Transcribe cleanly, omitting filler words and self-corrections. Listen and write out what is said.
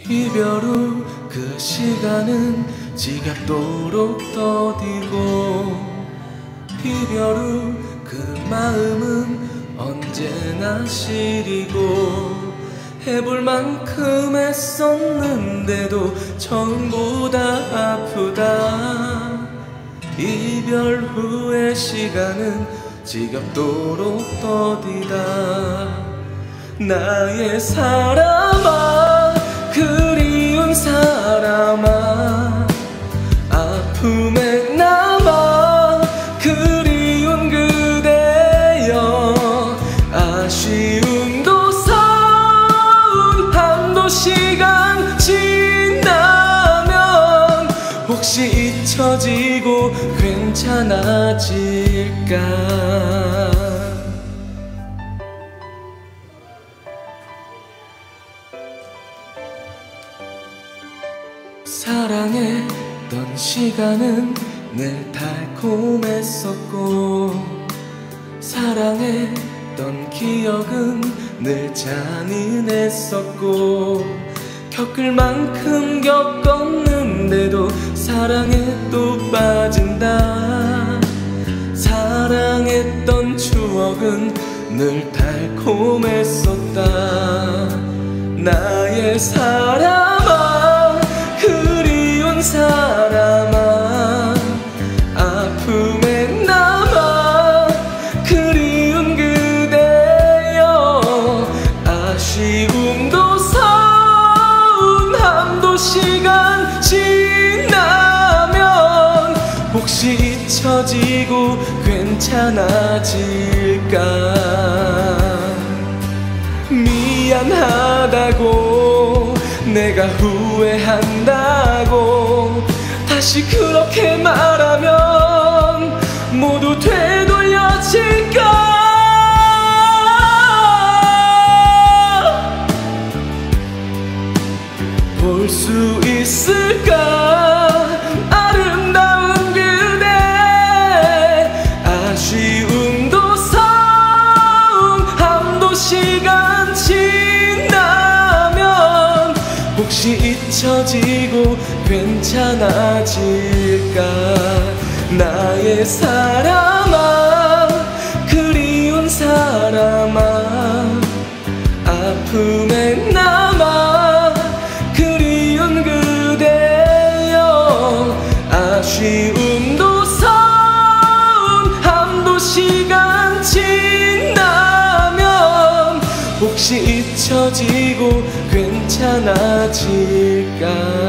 이별 후 그 시간은 지겹도록 더디고, 이별 후 그 마음은 언제나 시리고, 해볼 만큼 했었는데도 처음보다 아프다. 이별 후의 시간은 지겹도록 더디다. 나의 사람아, 그리운 사람아, 아픔에 남아 그리운 그대여, 아쉬움도 서운함도 시간 지나면 혹시 잊혀지고 괜찮아질까. 사랑했던 시간은 늘 달콤했었고, 사랑했던 기억은 늘 잔인했었고, 겪을 만큼 겪었는데도 사랑에 또 빠진다. 사랑했던 추억은 늘 달콤했었다. 나의 사람아, 그리운 사람아, 아픔에 남아 그리운 그대여, 아쉬움도 서운함도 시간 지나면 혹시 잊혀지고 괜찮아질까. 미안하다고, 내가 후회한다고 다시 그렇게 말하면 모두 되돌려질까. 볼 수 있을까 아름다운 그대, 아쉬움도 서운함도 시간 지나면 혹시 잊혀지고 괜찮아질까. 나의 사람아, 그리운 사람아, 아픔에 남아 그리운 그대여, 아쉬움도 서운함도 시간 지나면 혹시 잊혀지고 괜찮아질까.